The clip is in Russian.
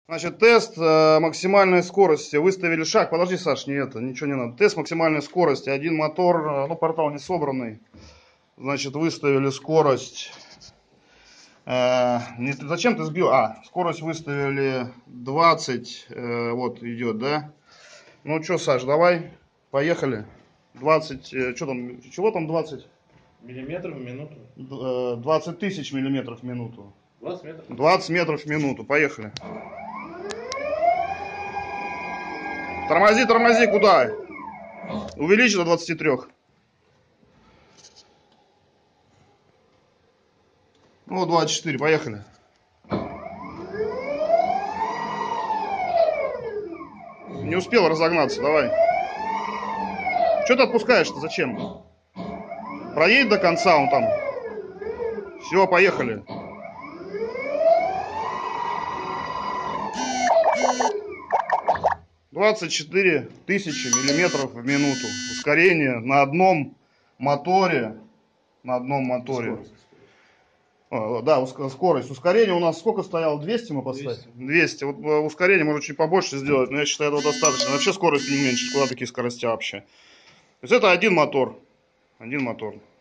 Значит, тест максимальной скорости. Выставили шаг. Подожди, Саш, ничего не надо. Тест максимальной скорости. Один мотор, портал не собранный. Значит, выставили скорость. Зачем ты сбил? Скорость выставили 20. Вот идет, да? Ну что, Саш, давай. Поехали. 20. Чего там 20? Миллиметров в минуту. 20 тысяч миллиметров в минуту. 20 метров? 20 метров в минуту. Поехали. Тормози, куда? Увеличь до 23. Ну, 24, поехали. Не успел разогнаться, давай. Что ты отпускаешь-то, зачем? Проедь до конца, он там. Все, поехали. — 24 тысячи миллиметров в минуту. Ускорение на одном моторе. Да, скорость. Ускорение у нас сколько стояло? 200 мы поставили? 200. Вот ускорение можно чуть побольше сделать, но я считаю, этого достаточно. Вообще скорость не уменьшить. Куда такие скорости вообще? То есть это один мотор.